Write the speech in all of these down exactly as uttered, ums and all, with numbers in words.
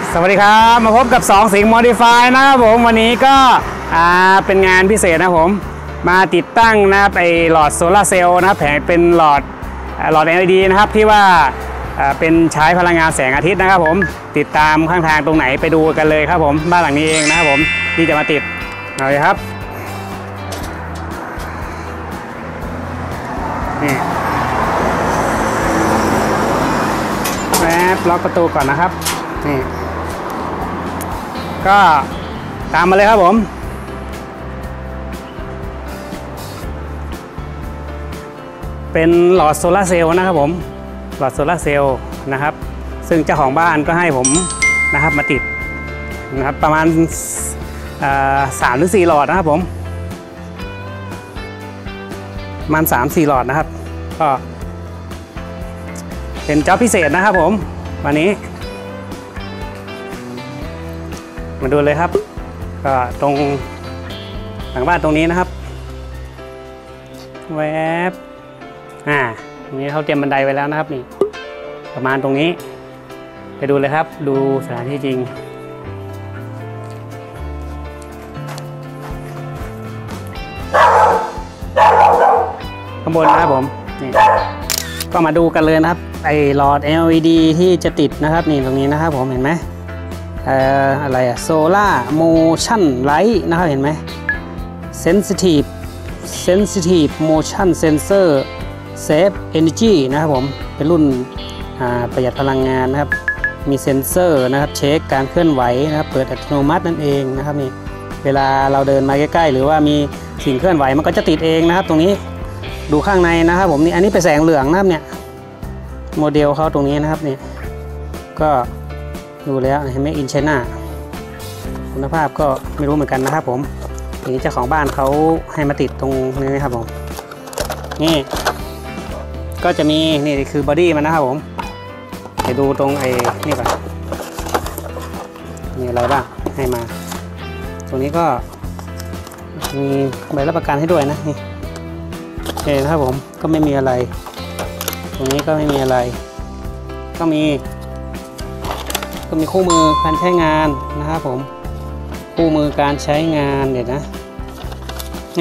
สวัสดีครับมาพบกับสองสิงห์ Modify นะครับผมวันนี้ก็เป็นงานพิเศษนะผมมาติดตั้งนะครับไอหลอดโซลาร์เซลล์นะครับแผงเป็นหลอดหลอด แอล อี ดี นะครับที่ว่าเป็นใช้พลังงานแสงอาทิตย์นะครับผมติดตามข้างทางตรงไหนไปดูกันเลยครับผมบ้านหลังนี้เองนะครับผมที่จะมาติดเอาเลยครับนี่แป๊บล็อกประตูก่อนนะครับนี่ก็ตามมาเลยครับผมเป็นหลอดโซลาร์เซลล์นะครับผมหลอดโซลาร์เซลล์นะครับซึ่งเจ้าของบ้านก็ให้ผมนะครับมาติดนะครับประมาณสามหรือสี่หลอดนะครับผมประมาณสามสี่หลอดนะครับก็เป็นจ็อบพิเศษนะครับผมวันนี้มาดูเลยครับก็ตรงหลังบ้านตรงนี้นะครับแวบอ่าตรงนี้เขาเตรียมบันไดไว้แล้วนะครับนี่ประมาณตรงนี้ไปดูเลยครับดูสถานที่จริงข้างบนนะครับผมนี่ก็มาดูกันเลยนะครับไอหลอด แอล อี ดี ที่จะติดนะครับนี่ตรงนี้นะครับผมเห็นไหมเอ่ออะไรอะ Solar Motion Light นะครับเห็นไหม Sensitive Sensitive Motion Sensor Save Energy นะครับผมเป็นรุ่นประหยัดพลังงานนะครับมีเซ็นเซอร์นะครับเช็คการเคลื่อนไหวนะครับเปิดอัตโนมัตินั่นเองนะครับนี่เวลาเราเดินมาใกล้ๆหรือว่ามีสิ่งเคลื่อนไหวมันก็จะติดเองนะครับตรงนี้ดูข้างในนะครับผมนี่อันนี้เป็นแสงเหลืองนะครับเนี่ยโมเดลเขาตรงนี้นะครับนี่ก็ดูแล้วเห็นไหมอินไชน่าคุณภาพก็ไม่รู้เหมือนกันนะครับผมอย่างนี้เจ้าของบ้านเขาให้มาติดตรงนี้นะครับผมนี่ก็จะมีนี่คือบอดี้มันนะครับผมไปดูตรงไอ้นี่ก่อนมีอะไรบ้างให้มาตรงนี้ก็มีใบรับประกันให้ด้วยนะนี่โอเคนะครับผมก็ไม่มีอะไรตรงนี้ก็ไม่มีอะไรก็มีก็มีคู่มือการใช้งานนะครับผมคู่มือการใช้งานเดี๋ยวนะนี่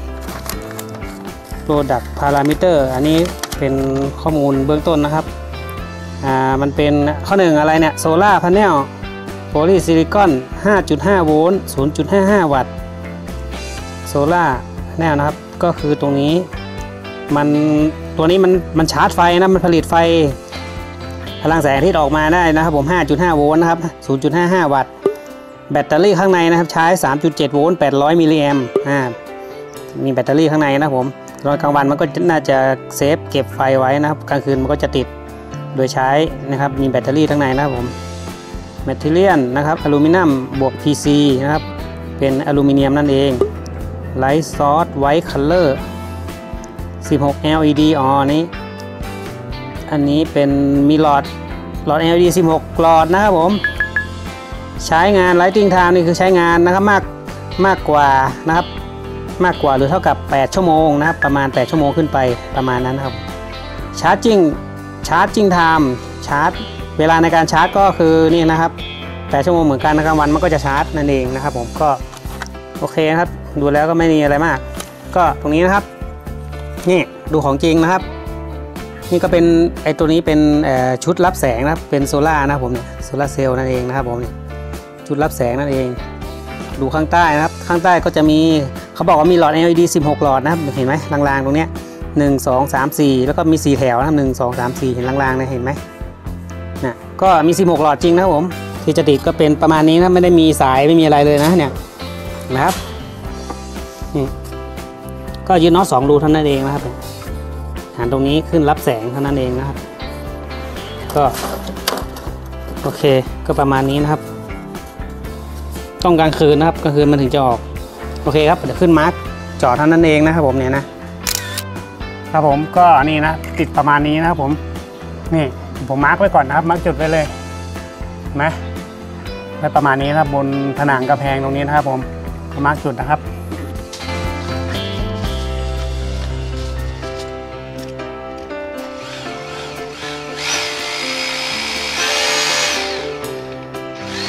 Product Parameter อันนี้เป็นข้อมูลเบื้องต้นนะครับอ่ามันเป็นข้อหนึ่งอะไรเนี่ยโซล่าพาเนลโพลีซิลิคอน ห้าจุดห้า โวลต์ ศูนย์จุดห้าห้า วัตต์โซล่าพาเนลนะครับก็คือตรงนี้มันตัวนี้มันมันชาร์จไฟนะมันผลิตไฟพลังแสงอาทิตย์ออกมาได้นะครับผม ห้าจุดห้า โวลต์นะครับ ศูนย์จุดห้าห้า วัตต์แบตเตอรี่ข้างในนะครับใช้ สามจุดเจ็ด โวลต์ แปดร้อย มิลลิแอมป์อ่ามีแบตเตอรี่ข้างในนะครับผมตอนกลางวันมันก็น่าจะเซฟเก็บไฟไว้นะครับกลางคืนมันก็จะติดโดยใช้นะครับมีแบตเตอรี่ข้างในนะครับผมแมทเทอเรียลนะครับอลูมิเนียมบวก พี ซี นะครับเป็นอลูมิเนียมนั่นเองไลท์ซอสไวท์คัลเลอร์สิบหก แอล อี ดี อ๋อนี้อันนี้เป็นมีหลอดหลอด แอล อี ดี สิบหกหลอดนะครับผมใช้งาน Lighting Time นี่คือใช้งานนะครับมากมากกว่านะครับมากกว่าหรือเท่ากับแปดชั่วโมงนะครับประมาณแปดชั่วโมงขึ้นไปประมาณนั้นครับชาร์จจิ้งชาร์จจิ้งไทม์ชาร์จเวลาในการชาร์จก็คือนี่นะครับแปดชั่วโมงเหมือนกันนะครับวันมันก็จะชาร์จนั่นเองนะครับผมก็โอเคนะครับดูแล้วก็ไม่มีอะไรมากก็ตรงนี้นะครับนี่ดูของจริงนะครับนี่ก็เป็นไอตัวนี้เป็นชุดรับแสงนะครับเป็นโซล่านะครับผมเนี่ยโซล่าเซลล์นั่นเองนะครับผมเนี่ยชุดรับแสงนั่นเองดูข้างใต้นะครับข้างใต้ก็จะมีเขาบอกว่ามีหลอด แอล อี ดี สิบหกหลอดนะครับเห็นไหมลางๆตรงเนี้ยหนึ่ง สอง สาม สี่แล้วก็มีสี่แถวนะครับหนึ่ง สอง สาม สี่เห็นลางๆนะเห็นไหมนะก็มีสิบหกหลอดจริงนะครับผมที่จะติดก็เป็นประมาณนี้นะไม่ได้มีสายไม่มีอะไรเลยนะเนี่ยนะครับนี่ก็ยืนน็อตสองรูเท่านั้นเองนะครับหันตรงนี้ขึ้นรับแสงเท่านั้นเองนะครับก็โอเคก็ประมาณนี้นะครับต้องกลางคืนนะครับกลางคืนมันถึงจะออกโอเคครับเดี๋ยวขึ้นมาร์กจอดเท่านั้นเองนะครับผมเนี่ยนะครับผมก็นี่นะติดประมาณนี้นะครับผมนี่ผมมาร์กไว้ก่อนนะครับมาร์กจุดไว้เลยนะไว้ประมาณนี้นะครับบนผนังกระแพงตรงนี้นะครับผมมาร์กจุดนะครับเ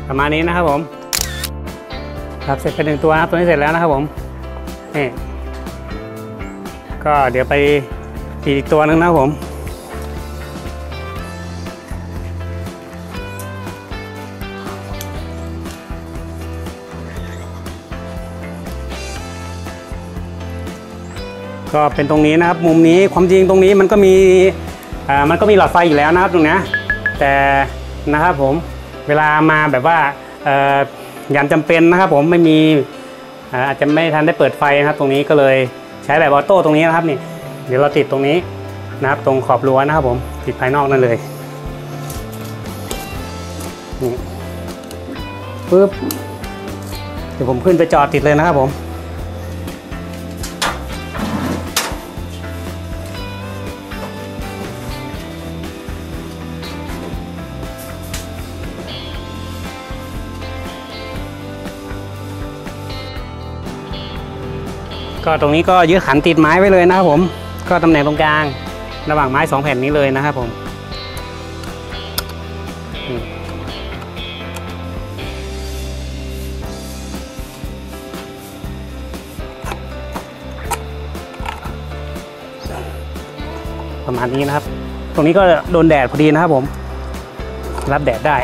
ประมาณนี้นะครับผมครับเสร็จไปหนึ่งตัวครับตัวนี้เสร็จแล้วนะครับผมนี่ก็เดี๋ยวไปอีกตัวนึงนะครับผมก็เป็นตรงนี้นะครับมุมนี้ความจริงตรงนี้มันก็มีอ่ามันก็มีหลอดไฟอยู่แล้วนะครับตรงนี้แต่นะครับผมเวลามาแบบว่าเอ่อยามจำเป็นนะครับผมไม่มีอาจจะไม่ทันได้เปิดไฟนะครับตรงนี้ก็เลยใช้แบบออโต้ตรงนี้นะครับนี่เดี๋ยวเราติดตรงนี้นะครับตรงขอบรั้วนะครับผมติดภายนอกนั่นเลยนี่ปึ๊บเดี๋ยวผมขึ้นไปจอดติดเลยนะครับผมก็ตรงนี้ก็ยึดขันติดไม้ไว้เลยนะครับผมก็ตำแหน่งตรงกลางระหว่างไม้สองแผ่นนี้เลยนะครับผมประมาณนี้นะครับตรงนี้ก็โดนแดดพอดีนะครับผมรับแดดได้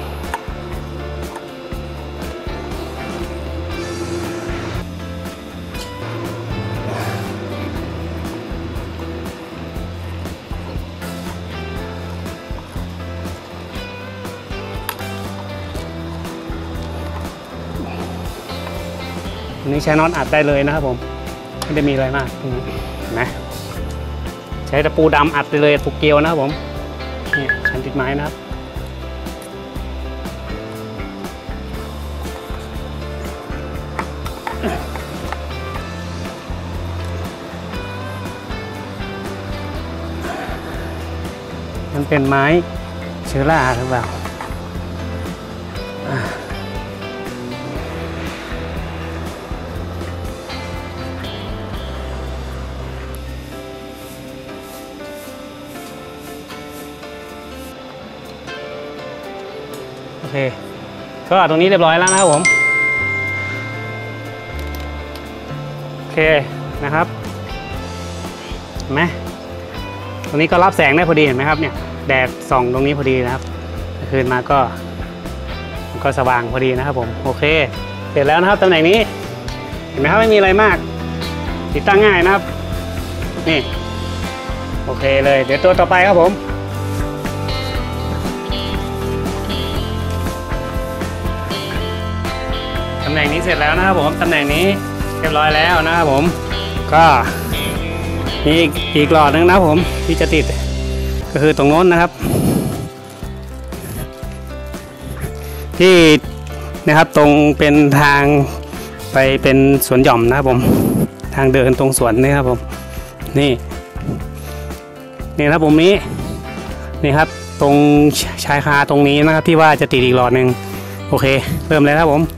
อันนี้ใช้น็อตอัดได้เลยนะครับผมไม่ได้มีอะไรมากนะใช้ตะปูดำอัดไปเลยตะปูเกลียวนะครับผมนี่ชั้นติดไม้นะครับมันเป็นไม้เชื้อราหรือเปล่าโอเคก็ตรงนี้เรียบร้อยแล้วนะครับผมโอเคนะครับเห็นไหมตรงนี้ก็รับแสงได้พอดีเห็นไหมครับเนี่ยแดดส่องตรงนี้พอดีนะครับคืนมาก็ก็สว่างพอดีนะครับผมโอเคเสร็จแล้วนะครับตำแหน่งนี้เห็นไหมครับไม่มีอะไรมากติดตั้งง่ายนะครับนี่โอเคเลยเดี๋ยวตัวต่อไปครับผมตำแหน่งนี้เสร็จแล้วนะครับผมตำแหน่งนี้เรียบร้อยแล้วนะครับผมก็มีอีกหลอดนึงนะผมที่จะติดก็คือตรงโน้นนะครับที่นะครับตรงเป็นทางไปเป็นสวนหย่อมนะครับผมทางเดินตรงสวนนี่ครับผมนี่นี่ครับผมนี้นี่ครับตรงชายคาตรงนี้นะครับที่ว่าจะติดอีกหลอดหนึ่งโอเคเริ่มเลยครับผม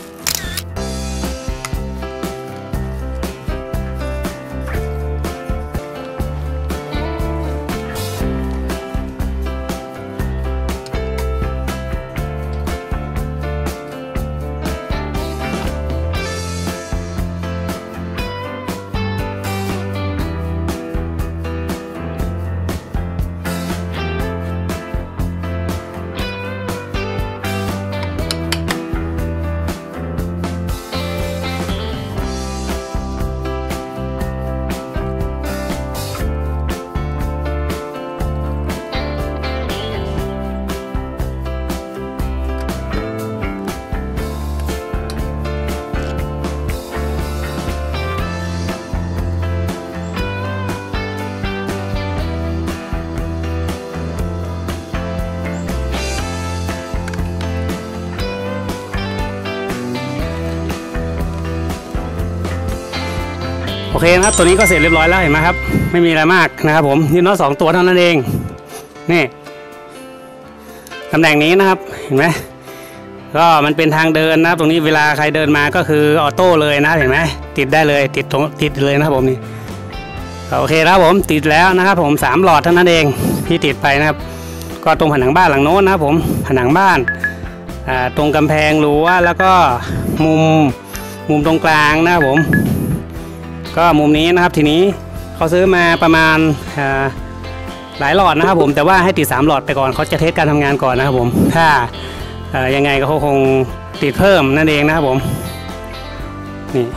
โอเคนะครับตัวนี้ก็เสร็จเรียบร้อยแล้วเห็นไหมครับไม่มีอะไรมากนะครับผมยืนน็อตสองตัวเท่านั้นเองนี่ตำแหน่งนี้นะครับเห็นไหมก็มันเป็นทางเดินนะครับตรงนี้เวลาใครเดินมาก็คือออโต้เลยนะเห็นไหมติดได้เลยติดตรงติดเลยนะครับผมนี่โอเคแล้วผมติดแล้วนะครับผมสามหลอดเท่านั้นเองที่ติดไปนะครับก็ตรงผนังบ้านหลังโน้นนะครับผมผนังบ้านตรงกำแพงรั้วแล้วก็มุมมุมตรงกลางนะครับผมก็มุมนี้นะครับทีนี้เขาซื้อมาประมาณหลายหลอดนะครับผมแต่ว่าให้ติดสามหลอดไปก่อนเขาจะเทสการทำงานก่อนนะครับผมถ้ายังไงก็คงติดเพิ่มนั่นเองนะครับผมนี่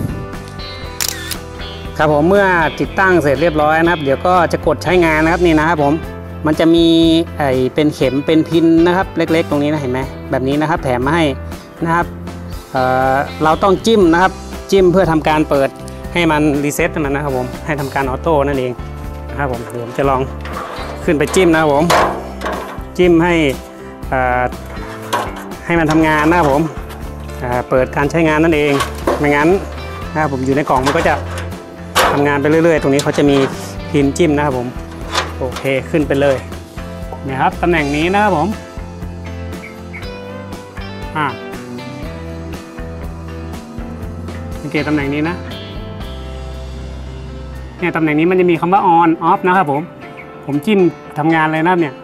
ครับผมเมื่อติดตั้งเสร็จเรียบร้อยนะครับเดี๋ยวก็จะกดใช้งานนะครับนี่นะครับผมมันจะมีไอเป็นเข็มเป็นพินนะครับเล็กๆตรงนี้นะเห็นไหมแบบนี้นะครับแถมมาให้นะครับ เ, เราต้องจิ้มนะครับจิ้มเพื่อทำการเปิดให้มันรีเซ็ตมันนะครับผมให้ทำการออโต้นั่นเองนะครับผมเดี๋ยวผมจะลองขึ้นไปจิ้มนะครับผมจิ้มให้ให้มันทำงานนะครับผมเปิดการใช้งานนั่นเองไม่งั้นนะครับผมอยู่ในกล่องมันก็จะทำงานไปเรื่อยๆตรงนี้เขาจะมีพินจิ้มนะครับผมโอเคขึ้นไปเลยนะครับตำแหน่งนี้นะครับผมอ่าสังเกตตำแหน่งนี้นะเนี่ยตำแหน่งนี้มันจะมีคำว่า on off นะครับผมผมจิ้มทำงานเลยนะครับเนี่ย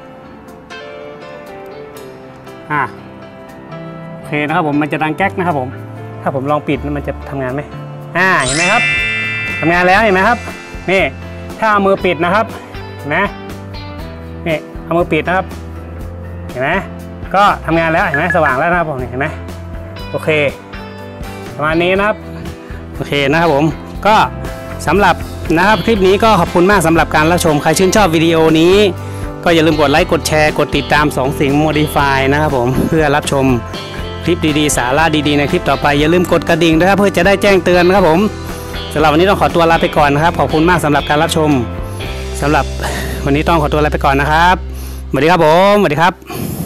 อ่าโอเคนะครับผมมันจะดังแก๊กนะครับผมถ้าผมลองปิดมันจะทำงานไหมอ่าเห็นไหมครับทำงานแล้วเห็นไหมครับนี่ถ้าเอามือปิดนะครับเห็นไหมนี่เอามือปิดนะครับเห็นไหมก็ทำงานแล้วเห็นไหมสว่างแล้วนะครับผมเห็นไหมโอเคประมาณนี้นะครับโอเคนะครับผมก็สำหรับนะครับคลิปนี้ก็ขอบคุณมากสำหรับการรับชมใครชื่นชอบวิดีโอนี้ก็อย่าลืมกดไลค์กดแชร์กดติดตามสองสิงห์ Modify นะครับผมเพื่อรับชมคลิปดีๆสาระดีๆในคลิปต่อไปอย่าลืมกดกระดิ่งด้วยครับเพื่อจะได้แจ้งเตือนนะครับผมสำหรับวันนี้ต้องขอตัวลาไปก่อนนะครับขอบคุณมากสำหรับการรับชมสำหรับวันนี้ต้องขอตัวลาไปก่อนนะครับสวัสดีครับผมสวัสดีครับ